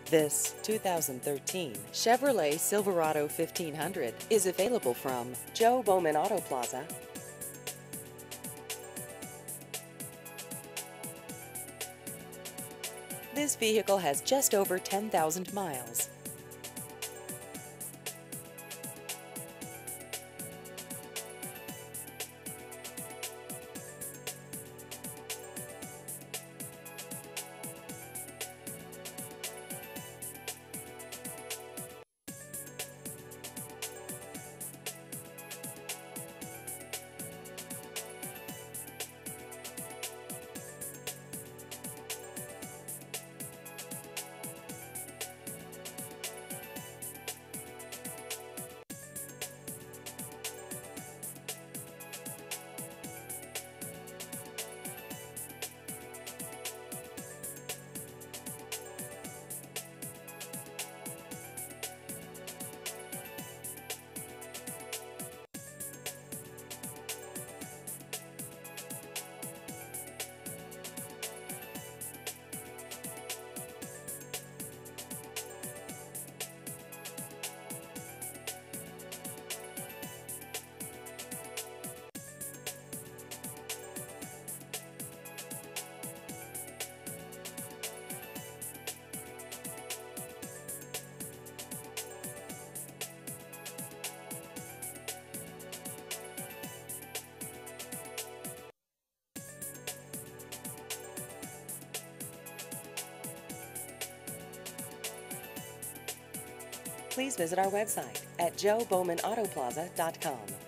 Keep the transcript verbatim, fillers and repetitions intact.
This two thousand thirteen Chevrolet Silverado fifteen hundred is available from Joe Bowman Auto Plaza. This vehicle has just over ten thousand miles. Please visit our website at joe bowman auto plaza dot com.